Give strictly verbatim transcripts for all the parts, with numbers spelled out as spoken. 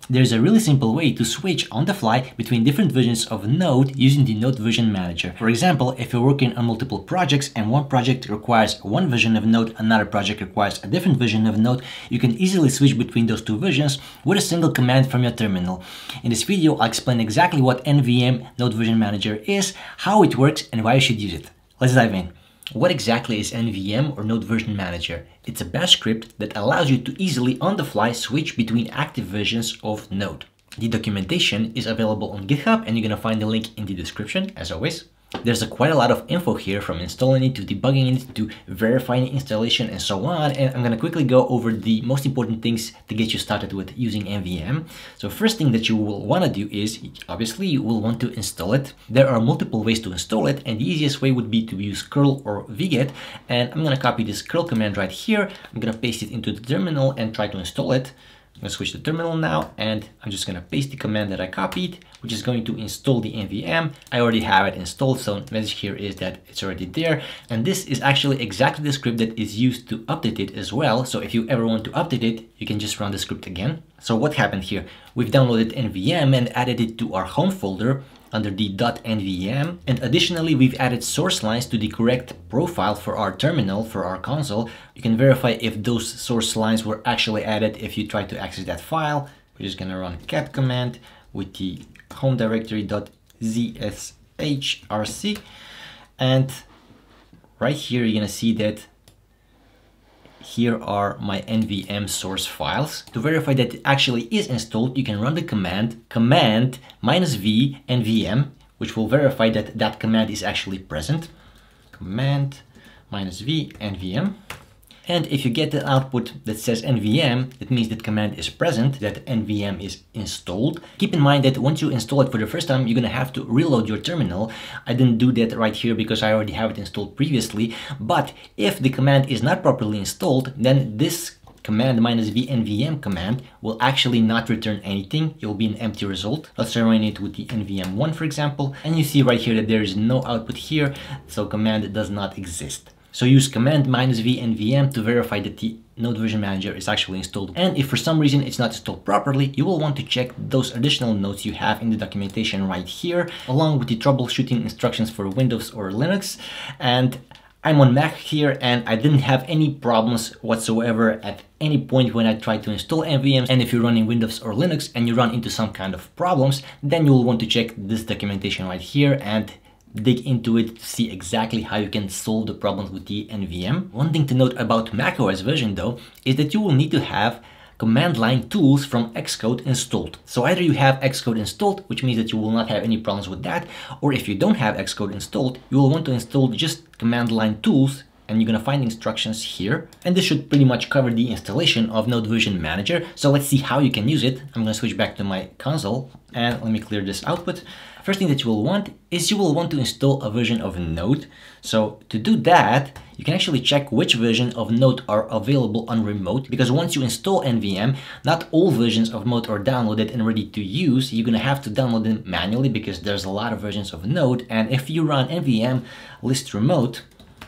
There's a really simple way to switch on the fly between different versions of Node using the Node version manager. For example, if you're working on multiple projects and one project requires one version of Node, another project requires a different version of Node, you can easily switch between those two versions with a single command from your terminal. In this video, I'll explain exactly what N V M Node version manager is, how it works, and why you should use it. Let's dive in. What exactly is N V M or Node Version Manager? It's a bash script that allows you to easily on the fly switch between active versions of Node. The documentation is available on GitHub and you're gonna find the link in the description as always. There's a quite a lot of info here, from installing it to debugging it to verifying installation and so on, and I'm gonna quickly go over the most important things to get you started with using N V M. So first thing that you will want to do is, obviously you will want to install it. There are multiple ways to install it, and the easiest way would be to use curl or wget, and I'm gonna copy this curl command right here. I'm gonna paste it into the terminal and try to install it. I'm going to switch to terminal now, and I'm just going to paste the command that I copied, which is going to install the N V M. I already have it installed, so the message here is that it's already there. And this is actually exactly the script that is used to update it as well. So if you ever want to update it, you can just run the script again. So what happened here? We've downloaded N V M and added it to our home folder under the .nvm, and additionally we've added source lines to the correct profile for our terminal, for our console. You can verify if those source lines were actually added if you try to access that file. We're just gonna run cat command with the home directory .zshrc, and right here you're gonna see that here are my N V M source files. To verify that it actually is installed, you can run the command command minus v nvm, which will verify that that command is actually present. Command minus v nvm. And if you get the output that says N V M, that means that command is present, that N V M is installed. Keep in mind that once you install it for the first time, you're gonna have to reload your terminal. I didn't do that right here because I already have it installed previously. But if the command is not properly installed, then this command minus v nvm command will actually not return anything. It will be an empty result. Let's run it with the N V M one, for example. And you see right here that there is no output here, so command does not exist. So use command minus v nvm to verify that the Node Version Manager is actually installed. And if for some reason it's not installed properly, you will want to check those additional notes you have in the documentation right here, along with the troubleshooting instructions for Windows or Linux. And I'm on Mac here, and I didn't have any problems whatsoever at any point when I tried to install N V Ms. And if you're running Windows or Linux and you run into some kind of problems, then you'll want to check this documentation right here and dig into it to see exactly how you can solve the problems with the N V M. One thing to note about macOS version though is that you will need to have command line tools from Xcode installed. So either you have Xcode installed, which means that you will not have any problems with that, or if you don't have Xcode installed, you will want to install just command line tools, and you're gonna find instructions here. And this should pretty much cover the installation of Node Version Manager. So let's see how you can use it. I'm gonna switch back to my console and let me clear this output. First thing that you will want is you will want to install a version of Node. So to do that, you can actually check which version of Node are available on remote, because once you install N V M, not all versions of Node are downloaded and ready to use. You're gonna have to download them manually because there's a lot of versions of Node. And if you run N V M list remote,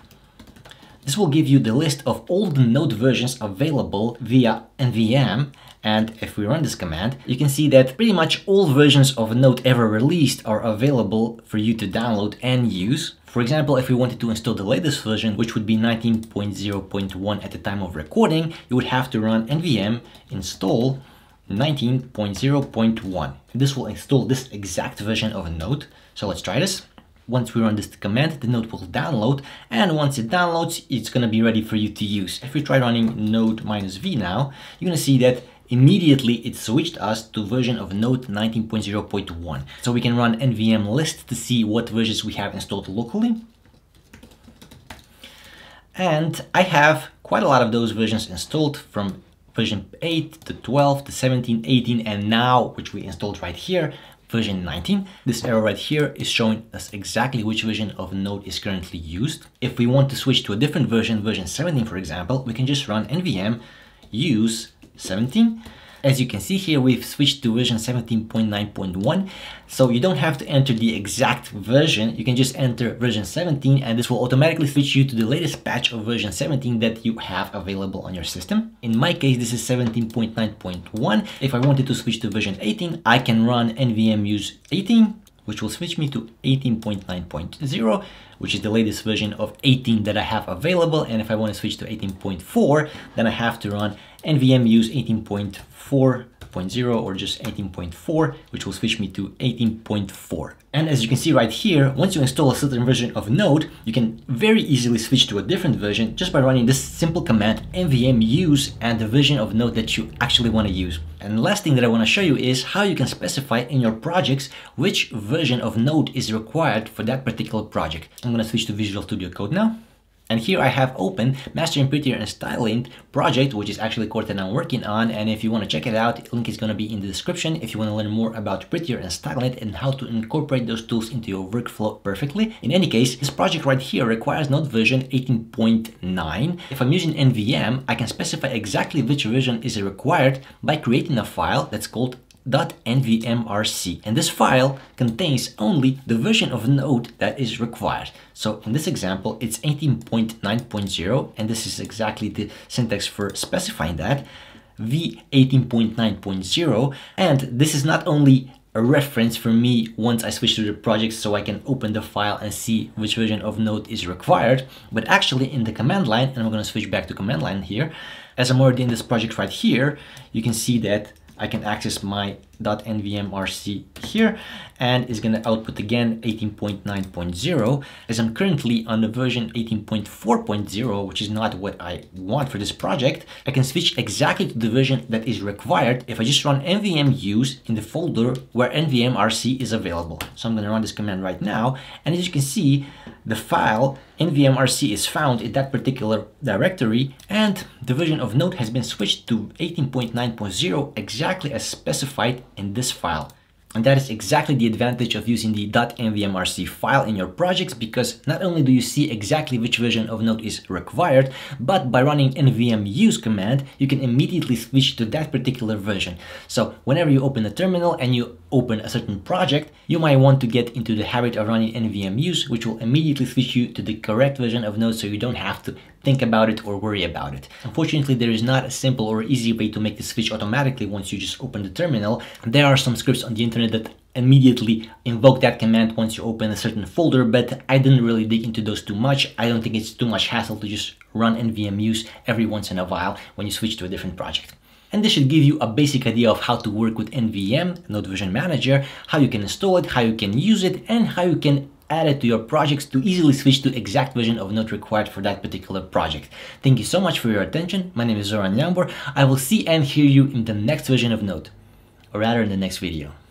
this will give you the list of all the Node versions available via N V M. And if we run this command, you can see that pretty much all versions of Node ever released are available for you to download and use. For example, if we wanted to install the latest version, which would be nineteen point zero point one at the time of recording, you would have to run N V M install nineteen point zero point one. This will install this exact version of Node. So let's try this. Once we run this command, the node will download, and once it downloads, it's gonna be ready for you to use. If we try running node minus v now, you're gonna see that immediately it switched us to version of Node nineteen point zero point one. So we can run N V M list to see what versions we have installed locally. And I have quite a lot of those versions installed, from version eight to twelve to seventeen, eighteen, and now, which we installed right here, version nineteen. This arrow right here is showing us exactly which version of Node is currently used. If we want to switch to a different version, version seventeen for example, we can just run N V M use seventeen, As you can see here, we've switched to version seventeen point nine point one, so you don't have to enter the exact version. You can just enter version seventeen, and this will automatically switch you to the latest patch of version seventeen that you have available on your system. In my case, this is seventeen point nine point one. If I wanted to switch to version eighteen, I can run nvm use eighteen, which will switch me to eighteen point nine point zero, which is the latest version of eighteen that I have available. And if I want to switch to eighteen point four, then I have to run nvm use eighteen point four point zero or just eighteen point four, which will switch me to eighteen point four. And as you can see right here, once you install a certain version of Node, you can very easily switch to a different version just by running this simple command nvm use and the version of Node that you actually want to use. And the last thing that I want to show you is how you can specify in your projects which version of Node is required for that particular project. I'm going to switch to Visual Studio Code now. And here I have open Mastering Prettier and Stylelint project, which is actually a course that I'm working on. And if you want to check it out, link is going to be in the description if you want to learn more about Prettier and Stylelint and how to incorporate those tools into your workflow perfectly. In any case, this project right here requires Node version eighteen point nine. If I'm using N V M, I can specify exactly which version is required by creating a file that's called .nvmrc, and this file contains only the version of Node that is required. So in this example, it's eighteen point nine point zero, and this is exactly the syntax for specifying that, v eighteen point nine point zero, and this is not only a reference for me once I switch to the project so I can open the file and see which version of Node is required, but actually in the command line, and I'm going to switch back to command line here, as I'm already in this project right here, you can see that I can access my .nvmrc here, and it's going to output again eighteen point nine point zero. As I'm currently on the version eighteen point four point zero, which is not what I want for this project, I can switch exactly to the version that is required if I just run nvm use in the folder where nvmrc is available. So I'm going to run this command right now, and as you can see, the file nvmrc is found in that particular directory, and the version of Node has been switched to eighteen point nine point zero exactly as specified in this file. And that is exactly the advantage of using the .nvmrc file in your projects, because not only do you see exactly which version of Node is required, but by running nvm use command, you can immediately switch to that particular version. So whenever you open a terminal and you open a certain project, you might want to get into the habit of running nvm use, which will immediately switch you to the correct version of Node so you don't have to think about it or worry about it. Unfortunately, there is not a simple or easy way to make the switch automatically once you just open the terminal. There are some scripts on the internet that immediately invoke that command once you open a certain folder, but I didn't really dig into those too much. I don't think it's too much hassle to just run nvm use every once in a while when you switch to a different project. And this should give you a basic idea of how to work with N V M, Node Version Manager, how you can install it, how you can use it, and how you can add it to your projects to easily switch to exact version of Node required for that particular project. Thank you so much for your attention. My name is Zoran Jambor. I will see and hear you in the next version of Node, or rather in the next video.